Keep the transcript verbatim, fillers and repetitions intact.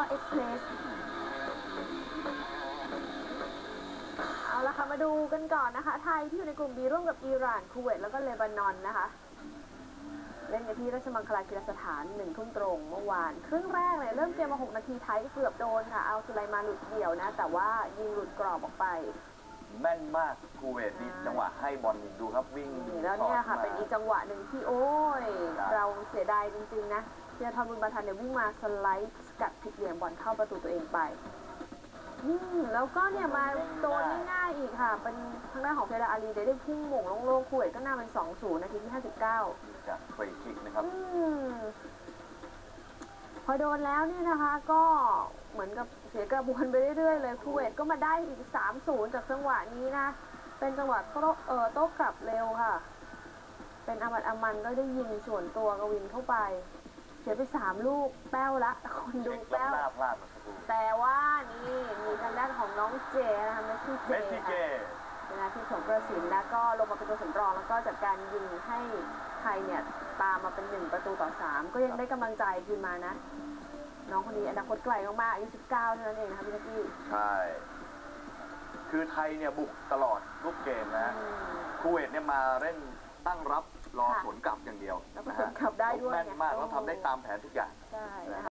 เอ็กซ์เพรสเอาละค่ะมาดูกันก่อนนะคะไทยที่อยู่ในกลุ่ม B ร่วมกับอิหร่านคูเวตแล้วก็เลบานอนนะคะเล่นกันที่ราชมังคลากีฬาสถานหนึ่งทุ่มตรงเมื่อวานครึ่งแรกเลยเริ่มเกมมาหกนาทีไทยเกือบโดนค่ะเอาสุไลมานหลุดเดี่ยวนะแต่ว่ายิงหลุดกรอบออกไปแม่นมากคูเวตนี่จังหวะให้บอลดูครับวิ่งแล้วเนี่ยค่ะเป็นอีกจังหวะหนึ่งที่โอ้ยเราเสียดายจริงๆนะธีรทรบุญมาทันเนี่ยวิ่งมาสไลด์สกัดผิดเหลี่ยมบอลเข้าประตูตัวเองไปอืมแล้วก็เนี่ยมาโดนง่ายๆอีกค่ะเป็นทางด้านของเฟดาอาลีได้พุ่งหม่งโล่งๆคูเวตก็น่าเป็น สองศูนย์ นาทีที่ห้าสิบเก้าจากฟรีคิกนะครับพอโดนแล้วเนี่ยนะคะก็เหมือนกับเสียกระบวนไปเรื่อยๆเลยคูเวตก็มาได้อีก สามศูนย์ จากจังหวะนี้นะเป็นจังหวะโต้เอ่อโต้กลับเร็วค่ะเป็นอามัดอามันก็ได้ยิงส่วนตัวกวินเข้าไปเสียไปสามลูกแป้วละคนดูแป้วแต่ว่านี่มีทางด้านของน้องเจนะคะเมสซี่เจเป็นอาทิตย์ของประสินแล้วก็ลงมาเป็นตัวสำรองแล้วก็จัดการยิงให้ไทยเนี่ยตามมาเป็นหนึ่งประตูต่อสามก็ยังได้กำลังใจคืนมานะน้องคนนี้อนาคตไกลมากๆอายุสิบเก้าเท่านั้นเองนะคะพี่นักกี้ใช่คือไทยเนี่ยบุกตลอดรูปเกมนะคูเวตเนี่ยมาเล่นตั้งรับรอสวนกลับอย่างเดียวแล้วก็สวนกลับได้ด้วยแม่นมากแล้วทำได้ตามแผนทุกอย่างใช่นะคะ